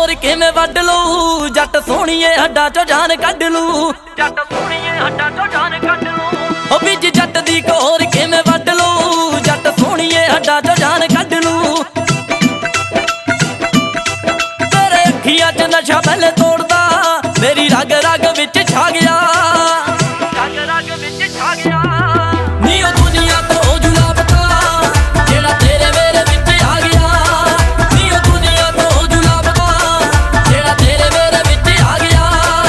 ਹੋਰ ਕਿਵੇਂ ਵੱਢ ਲੂ ਜੱਟ ਸੋਹਣੀਏ ਹੱਡਾਂ ਚੋਂ ਜਾਨ ਕੱਢ ਲੂ ਜੱਟ ਸੋਹਣੀਏ ਹੱਡਾਂ ਚੋਂ ਜਾਨ ਕੱਢ ਲੂ ਉਹ ਵਿੱਚ ਜੱਟ ਦੀ ਕੋਰ ਕਿਵੇਂ ਵੱਢ ਲੂ ਜੱਟ ਸੋਹਣੀਏ ਹੱਡਾਂ ਚੋਂ ਜਾਨ ਕੱਢ ਲੂ ਤੇਰੇ ਅੱਖੀਆਂ 'ਚ ਨਸ਼ਾ ਪਹਿਲੇ ਤੋੜਦਾ ਮੇਰੀ ਰਗ ਰਗ ਵਿੱਚ ਛਾ ਗਿਆ ਰਗ ਰਗ ਵਿੱਚ ਛਾ ਗਿਆ ਨੀ ਉਹ ਦੁਨੀਆ ਤੋਂ ਜੁਲਾ ਬਤਾ ਜਿਹੜਾ ਤੇਰੇ ਮੇਰੇ ਵਿੱਚ ਆ ਗਿਆ ਨੀ ਉਹ ਦੁਨੀਆ ਤੋਂ ਜੁਲਾ ਬਤਾ ਜਿਹੜਾ ਤੇਰੇ ਮੇਰੇ ਵਿੱਚ ਆ ਗਿਆ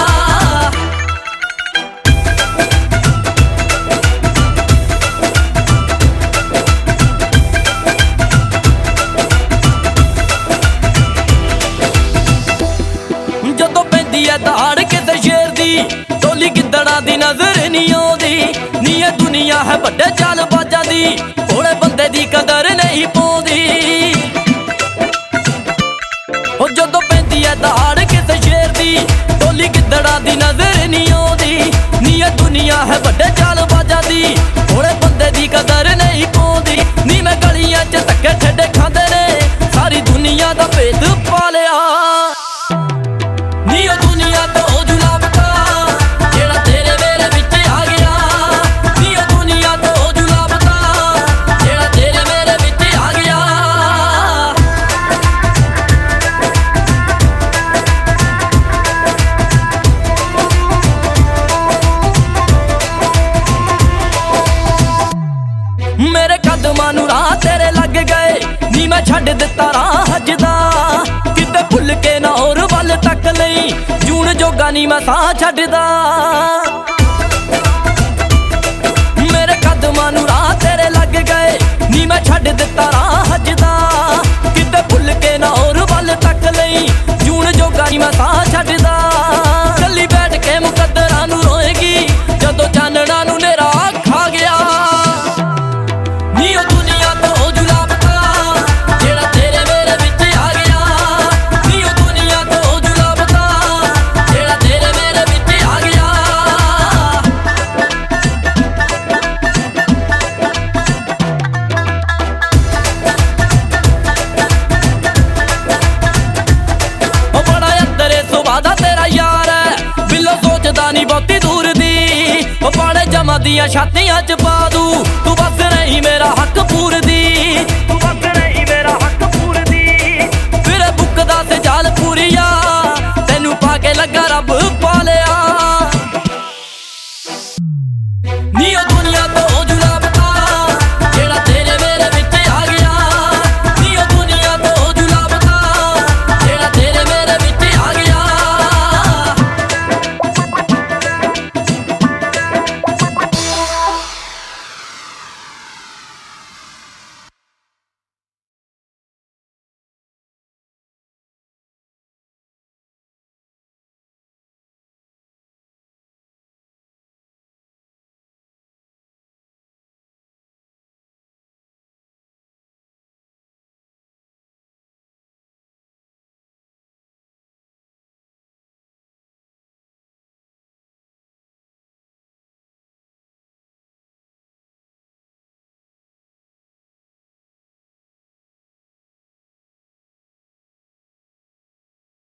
ਜਦੋਂ ਪੈਂਦੀ ਐ ਦਹਾੜ ਕਿਸੇ ਸ਼ੇਰ ਦੀ ਟੋਲੀ ਗਿੱਦੜਾਂ ਦੀ ਨਜ਼ਰ ਨਹੀਂ ਆਉਂਦੀ ਨੀ ਇਹ ਦੁਨੀਆ ਹੈ ਵੱਡੇ ਚਾਲਬਾਜ਼ਾਂ ਦੀ ਭੋਲੇ ਬੰਦੇ ਦੀ ਕਦਰ ਨਹੀਂ ਪਾਉਂਦੀ ਉਹ ਜਦੋਂ ਪੈਂਦੀ ਐ ਦਹਾੜ ਕਿਸੇ ਸ਼ੇਰ ਦੀ ਟੋਲੀ ਗਿੱਦੜਾਂ ਦੀ ਨਜ਼ਰ ਨਹੀਂ ਆਉਂਦੀ ਨੀ ਇਹ ਦੁਨੀਆ ਹੈ ਵੱਡੇ ਚਾਲਬਾਜ਼ਾਂ ਦੀ ਭੋਲੇ ਬੰਦੇ ਦੀ ਕਦਰ ਨਹੀਂ ਪਾਉਂਦੀ ਨੀ ਮੈਂ ਗਲੀਆਂ 'ਚ ਧੱਕੇ ਠੇਡੇ ਖਾਂਦੇ ਨੇ ਸਾਰੀ ਦੁਨੀਆ ਦਾ ਭੇਦ ਪਾ ਲਿਆ ਨੀ ਉਹ ਦੁਨੀਆ ਤੋਂ ਜੁਲਾ ਬਤਾ ਜਿਹੜਾ ਤੇਰੇ ਮੇਰੇ ਵਿੱਚ ਆ ਗਿਆ ਨੀ ਉਹ ਦੁਨੀਆ ਤੋਂ ਜੁਲਾ ਬਤਾ ਜਿਹੜਾ ਤੇਰੇ ਮੇਰੇ ਵਿੱਚ ਆ ਗਿਆ ਮੇਰੇ ਕਦਮਾਂ ਨੂੰ ਰਾਹ ਤੇਰੇ ਲੱਗ ਗਏ ਨੀ ਮੈਂ ਛੱਡ ਦਿੱਤਾ ਰਾਹ ਹੱਜਦਾ ਕਿਤੇ ਭੁੱਲ ਕੇ ਨਾ ਹੋਰ ਵੱਲ ਤੱਕ ਲਈ ਜੂਣ ਜੋਗਾ ਨੀ ਮੈਂ ਸਾਹ ਛੱਡਦਾ ਮੇਰੇ ਕਦਮਾਂ ਨੂੰ ਰਾਹ ਤੇਰੇ ਲੱਗ ਗਏ ਨੀ ਮੈਂ ਛੱਡ ਦਿੱਤਾ ਰਾਹ ਹੱਜਦਾ ਕਿਤੇ ਭੁੱਲ ਕੇ ਨਾ ਹੋਰ ਵੱਲ ਤੱਕ ਲਈ ਜੂਣ ਜੋਗਾ ਨੀ ਮੈਂ ਸਾਹ ਛੱਡਦਾ ਕੱਲੀ ਬੈਠ ਕੇ ਮੁਕੱਦਰਾਂ ਨੂੰ ਰੋਏਗੀ ਜਦੋਂ ਚਾਨਣਾ ਨੂੰ ਨੇਰਾ ਖਾ ਗਿਆ ਨੀ ਉਹ ਦੁਨੀਆ ਤੋਂ ਜੁਲਾ ਬਤਾ ਜਿਹੜਾ ਤੇਰੇ ਮੇਰੇ ਵਿੱਚ ਆ ਗਿਆ ਨੀ ਉਹ ਦੁਨੀਆ ਤੋਂ ਜੁਲਾ ਬਤਾ ਜਿਹੜਾ ਤੇਰੇ ਮੇਰੇ ਵਿੱਚ ਆ ਗਿਆ ਉਹ ਬੜਾ ਅੰਦਰੇ ਸੁਭਾਅ ਦਾ ਤੇਰਾ ਯਾਰ ਹੈ ਬਿੱਲੋ ਸੋਚਦਾ ਨੀ ਬਹੁਤੀ ਦੂਰ ਦੀ ਉਹ ਪਾੜੇ ਜਮਾਂ ਦੀਆਂ ਛਾਤੀਆਂ 'ਚ ਪਾ ਦੂ ਤੂੰ